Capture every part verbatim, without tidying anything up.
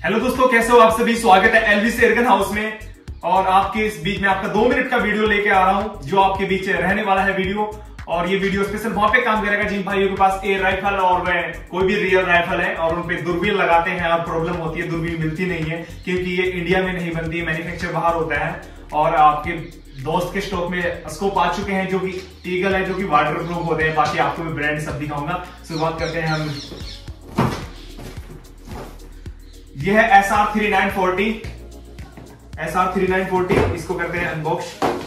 Hello दोस्तों, कैसे हो आप सभी। स्वागत है एलवीस एयरगन हाउस में। और आपके इस बीच में आपका दो मिनट का वीडियो लेके आ रहा हूं, जो आपके बीच रहने वाला है वीडियो। और ये वीडियो स्पेशल वहां पे काम करेगा जिन भाइयों के पास एयर राइफल और कोई भी रियल राइफल है और उन पे दूरबीन लगाते हैं और प्रॉब्लम होती है, दूरबीन मिलती नहीं है क्योंकि ये इंडिया में नहीं बनती है, मैन्युफैक्चर बाहर होता है। और आपके दोस्त के स्टॉक में स्कोप आ चुके हैं जो कि ईगल है, जो कि वाटर प्रूफ होते हैं। बाकी आपको भी ब्रांड सब दिखाऊंगा। शुरुआत करते हैं हम। ये है S R three nine forty, S R three nine forty. इसको करते हैं अनबॉक्स।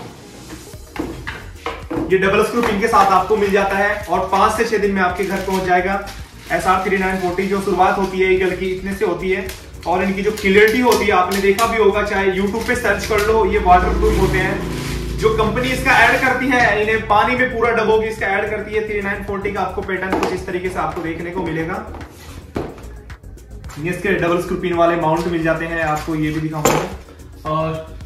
ये डबल स्क्रू पिन के साथ आपको मिल जाता है और पांच से छह दिन में आपके घर पहुंच जाएगा। S R three nine forty जो शुरुआत होती है ईगल की, इतने से होती है। और इनकी जो क्लियरिटी होती है आपने देखा भी होगा, चाहे यूट्यूब पे सर्च कर लो, ये वाटर प्रूफ होते हैं। जो कंपनी इसका ऐड करती है, इन्हें पानी में पूरा डबो के इसका ऐड करती है। थ्री नाइन फोर्टी का आपको पैटर्न कुछ इस तरीके से आपको देखने को मिलेगा। ये इसके डबल स्क्रू पिन वाले माउंट मिल जाते हैं, आपको ये भी दिखाऊंगा। और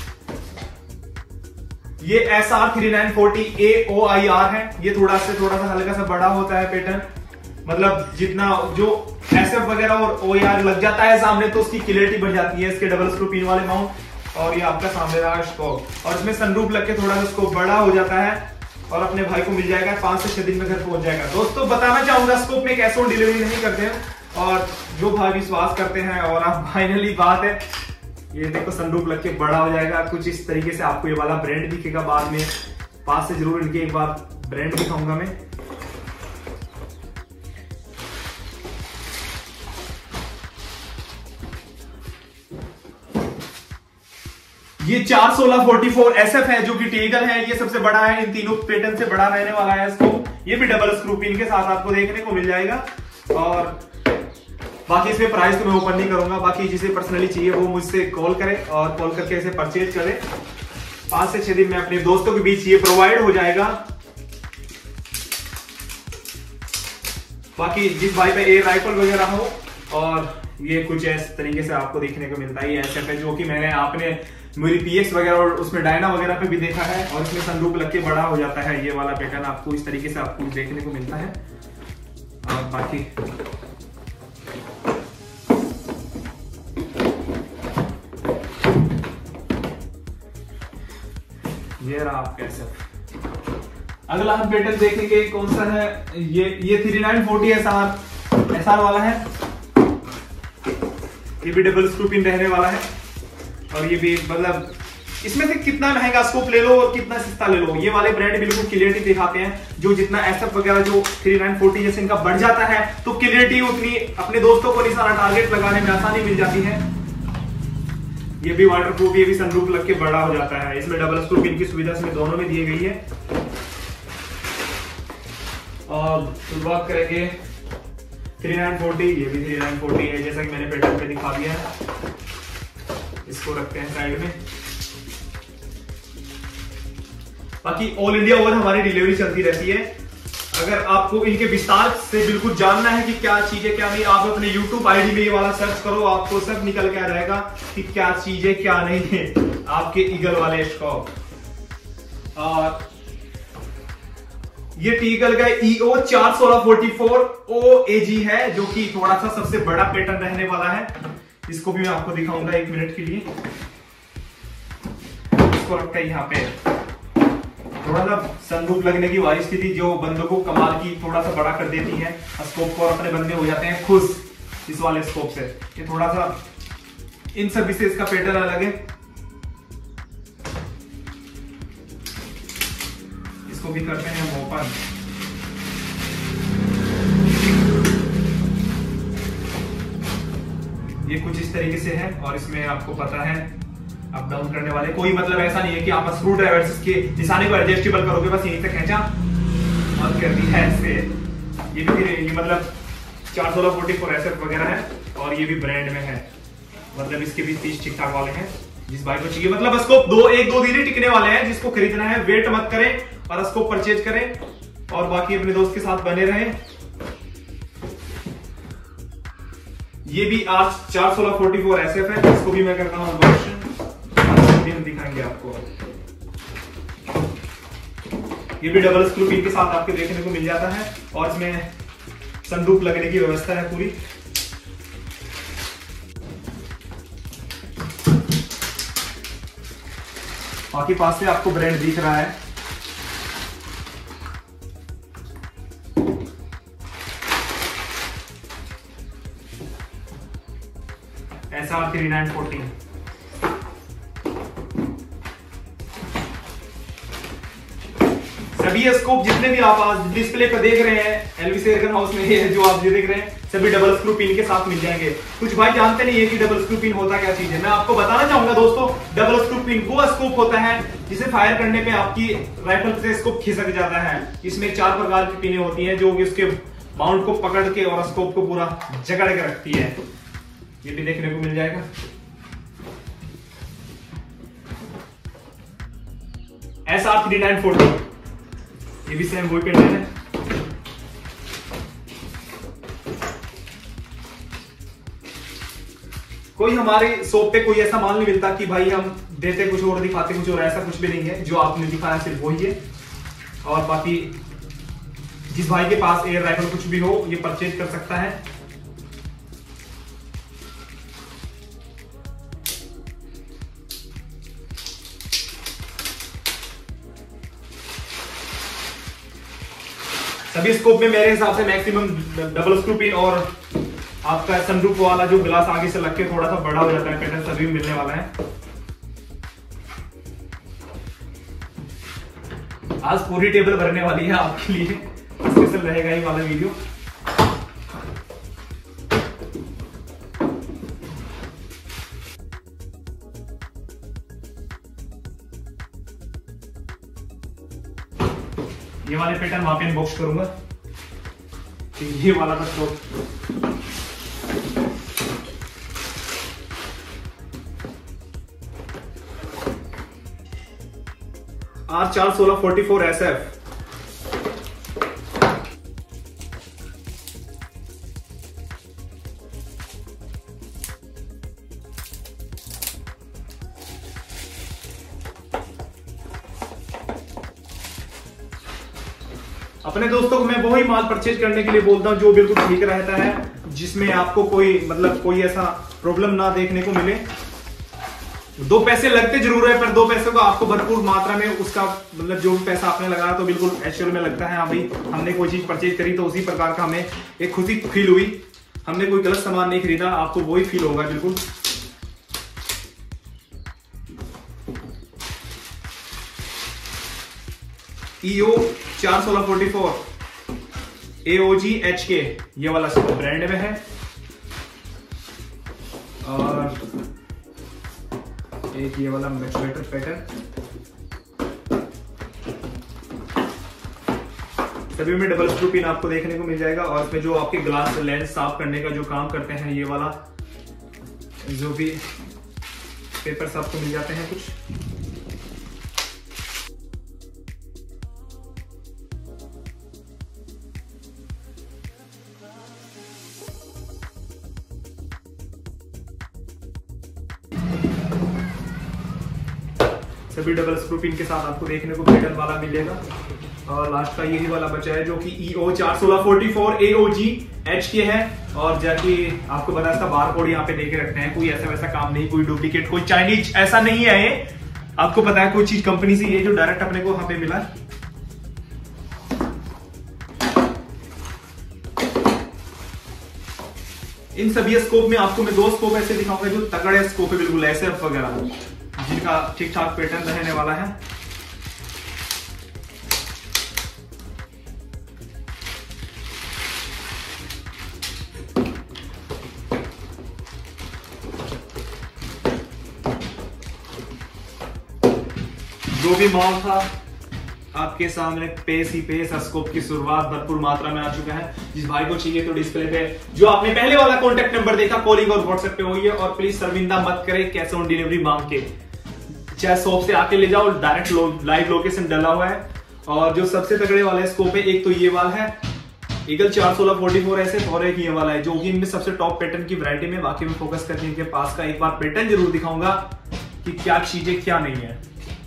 ये S R three nine forty A O I R है। ये थोड़ा से थोड़ा सा हल्का सा बड़ा होता है पैटर्न, मतलब जितना जो एस एफ वगैरह और ओ आई आर लग जाता है सामने तो उसकी क्लियरिटी बढ़ जाती है। इसके डबल स्क्रू पिन वाले माउंट। और ये आपका सामने रहा स्कोप, और इसमें सनरूफ लग के थोड़ा सा स्कोप बड़ा हो जाता है और अपने भाई को मिल जाएगा। पांच से छह दिन में घर पहुंच जाएगा। दोस्तों बताना चाहूंगा, स्कोप में कैश ऑन डिलीवरी नहीं करते हैं। और जो भाई विश्वास करते हैं, और आप फाइनली बात है, ये देखो सनरूफ लग के बड़ा हो जाएगा कुछ इस तरीके से। आपको ये वाला ब्रांड दिखेगा बाद में। पास से जरूर इनके एक बार ब्रांड दिखाऊंगा मैं। ये चार सोलह फोर्टी फोर एस एफ है जो कि टीगल है। ये सबसे बड़ा है, इन तीनों पैटर्न से बड़ा रहने वाला है इसको। ये भी डबल स्क्रू पिन के साथ आपको देखने को मिल जाएगा। और बाकी इसमें प्राइस तो मैं ओपन नहीं करूंगा। बाकी जिसे पर्सनली चाहिए वो मुझसे कॉल करे और कॉल करके इसे परचेज करे। पांच से छह दिन में अपने दोस्तों के बीच ये प्रोवाइड हो जाएगा। बाकी जिस भाई पे एयर राइफल वगैरह हो, और ये कुछ इस तरीके से आपको देखने को मिलता है। ये एस एफ है जो कि मैंने आपने मेरी पी एक्स वगैरह और उसमें डायना वगैरह पे भी देखा है। और इसमें सनरूफ लग के बड़ा हो जाता है। ये वाला पैटर्न आपको इस तरीके से आपको देखने को मिलता है। और बाकी ये रहा आपका एस एफ। अगला हम पैटर्न देखेंगे कौन सा है। ये ये three nine forty S R S R वाला है। ये भी डबल स्क्रू पिन रहने वाला है। और ये भी मतलब इसमें से कितना महंगा स्कोप ले लो और कितना सस्ता ले लो, ये वाले ब्रांड बिल्कुल क्लियरिटी दिखाते हैं। जो जितना एस एफ वगैरह जो थ्री नाइन फोर्टी जैसे इनका बढ़ जाता है तो क्लियरिटी उतनी अपने दोस्तों को निशाना टारगेट लगाने में आसानी मिल जाती है। ये भी वाटर प्रूफ, ये भी सनरूफ लग के बड़ा हो जाता है। इसमें डबल स्क्रू पिन की सुविधा इसमें दोनों में दी गई है। और शुरुआत करेंगे थ्री नाइन फोर्टी। ये भी थ्री नाइन फोर्टी है जैसा कि मैंने पैटर्न पे दिखा दिया है। इसको रखते हैं साइड में। बाकी ऑल इंडिया ओवर हमारी डिलीवरी चलती रहती है। अगर आपको इनके विस्तार से बिल्कुल जानना है कि क्या चीजें क्या नहीं, आप अपने यूट्यूब आईडी में ये वाला सर्च करो, आपको सब निकल के रहेगा कि क्या चीजें क्या नहीं है आपके ईगल वाले स्कोप। और ये टीगल का ई ओ चार सोलह फोर्टी फोर ओ ए जी है जो कि थोड़ा सा सबसे बड़ा पैटर्न रहने वाला है। इसको भी मैं आपको दिखाऊंगा एक मिनट के लिए। इसको रखते हैं यहाँ पे। थोड़ा सा सनरूफ लगने की वाली स्थिति जो बंदों को कमाल की थोड़ा सा बड़ा कर देती है स्कोप को, और अपने बंदे हो जाते हैं खुश इस वाले स्कोप से। ये थोड़ा सा इन सभी से इसका पैटर्न अलग है। इसको भी करते हैं हम ओपन। ये कुछ इस तरीके से है। और इसमें आपको पता है अप डाउन करने वाले कोई मतलब ऐसा नहीं है कि आप स्क्रू ड्राइवर के निशाने को एडजस्टेबल करोगे, बस यहीं से खींचा और कर दिया ऐसे। ये भी ये मतलब चार सोलह फोर्टी फोर एस एफ वगैरह है। और ये भी ब्रांड में है, मतलब इसके भी तीस ठीक ठाक वाले हैं। जिस भाई को चाहिए, मतलब इसको दो एक दो दिन ही टिकने वाले हैं। जिसको खरीदना है वेट मत करें और इसको परचेज करें। और बाकी अपने दोस्त के साथ बने रहें। ये भी आज चार सोलह फोर्टी फोर एस एफ है। इसको भी मैं करता हूं अनबॉक्सिंग, दिखाएंगे आपको। ये भी डबल स्क्रू पिन के साथ आपके देखने को मिल जाता है और इसमें सनरूफ लगने की व्यवस्था है पूरी। बाकी पास से आपको ब्रांड दिख रहा है। S R three nine fourteen. सभी स्कोप जितने भी आप आज डिस्प्ले पर देख रहे हैं एलवी एयरगन हाउस में, ये जो आप ये देख रहे हैं सभी डबल स्क्रू पिन के साथ मिल जाएंगे। कुछ भाई जानते नहीं है कि डबल स्क्रू पिन होता क्या चीज है। मैं आपको बताना चाहूंगा दोस्तों, डबल स्क्रू पिन वो स्कोप होता है जिसे फायर करने पे आपकी राइफल से स्कोप खिसक जाता है। इसमें चार प्रकार की पिनें होती हैं जो उसके माउंट को पकड़ के और स्कोप को पूरा जकड़ के रखती है। ये भी देखने को मिल जाएगा। S R three nine forty, ये भी सेम वही पेंडेंट है। कोई हमारे शॉप पे कोई ऐसा माल नहीं मिलता कि भाई हम देते कुछ और दिखाते कुछ और, ऐसा कुछ भी नहीं है। जो आपने दिखाया सिर्फ वही है। और बाकी जिस भाई के पास एयर राइफल कुछ भी हो ये परचेज कर सकता है। सभी स्कोप में मेरे हिसाब से मैक्सिमम डबल स्क्रू पिन और आपका सनरूफ वाला जो ग्लास आगे से लग के थोड़ा सा बड़ा हो जाता है पैटर्न सभी में मिलने वाला है। आज पूरी टेबल भरने वाली है आपके लिए, स्पेशल रहेगा ये वाला वीडियो। ये वाले पैटर्न वहां पे अनबॉक्स करूंगा। ये वाला बस तो आर चार सोलह फोर्टी फोर एस एफ। अपने दोस्तों को मैं वही माल परचेज करने के लिए बोलता हूं जो बिल्कुल ठीक रहता है, जिसमें आपको कोई मतलब कोई ऐसा प्रॉब्लम ना देखने को मिले। दो पैसे लगते जरूर है, पर दो पैसे को आपको भरपूर मात्रा में उसका मतलब जो भी पैसा आपने लगाया तो बिल्कुल एक्चुअल में लगता है हाँ भाई हमने कोई चीज परचेज करी तो उसी प्रकार का हमें एक खुशी फील हुई। हमने कोई गलत सामान नहीं खरीदा, आपको वही फील होगा बिल्कुल। ईओ चार सोलह फोर्टी फोर एओजी एच के, ये वाला सब ब्रांड में है। और एक ये वाला मच बेटर पैटर्न, सभी में डबल स्क्रू पिन आपको देखने को मिल जाएगा। और इसमें जो आपके ग्लास लेंस साफ करने का जो काम करते हैं ये वाला जो भी पेपर्स आपको मिल जाते हैं कुछ। सभी डबल स्क्रू पिन के साथ आपको देखने को पैटर्न वाला मिलेगा। और लास्ट का यही वाला बचा है जो कि ईओ चार सोलह फोर्टी फोर एओजी एच के है। और जाके आपको पता है इसका बार कोड यहाँ पे देके रखते हैं, कोई ऐसा वैसा काम नहीं, कोई डुप्लीकेट कोई चाइनीज ऐसा नहीं है ये। आपको पता है कोई चीज कंपनी से ये जो डायरेक्ट अपने को यहाँ पे मिला। इन सभी स्कोप में आपको मैं दो स्कोप ऐसे दिखाऊंगा जो तगड़े स्कोप है बिल्कुल ऐसे वगैरह, जिनका ठीक ठाक पैटर्न रहने वाला है। जो भी माल था आपके सामने पेस ही पेस स्कोप की शुरुआत भरपूर मात्रा में आ चुका है। जिस भाई को चाहिए तो डिस्प्ले पे जो आपने पहले वाला कॉन्टेक्ट नंबर देखा कॉलिंग और व्हाट्सएप पे हुई है। और प्लीज शर्मिंदा मत करें कैश ऑन डिलीवरी मांग के, चाहे शॉप से आके ले जाओ, डायरेक्ट लो, लाइव लोकेशन डला हुआ है। और जो सबसे तगड़े वाले स्कोप है एक तो ये वाला है ईगल चार सोलह फोर्टी फोर ऐसे, और एक ये वाला है जो कि इनमें सबसे टॉप पैटर्न की वैरायटी में। बाकी में फोकस करके इनके पास का एक बार पैटर्न जरूर दिखाऊंगा कि क्या चीजें क्या नहीं है।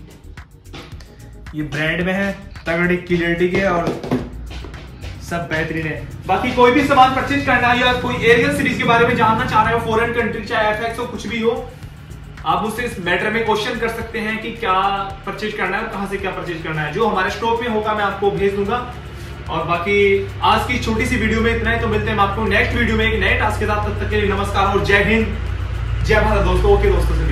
ये ब्रांड में है, तगड़ी क्लियरिटी के और सब बेहतरीन है। बाकी कोई भी सामान परचेज करना है या कोई एरियल सीरीज के बारे में जानना चाह रहे हो, फॉरेन कंट्री चाहे एफएक्स हो कुछ भी हो, आप मुझसे इस मैटर में क्वेश्चन कर सकते हैं कि क्या परचेज करना है और कहां से क्या परचेज करना है। जो हमारे स्टोर में होगा मैं आपको भेज दूंगा। और बाकी आज की छोटी सी वीडियो में इतना ही। तो मिलते हैं आपको नेक्स्ट वीडियो में एक नए टास्क के साथ। तब तक के लिए नमस्कार और जय हिंद, जय भारत दोस्तों। ओके दोस्तों से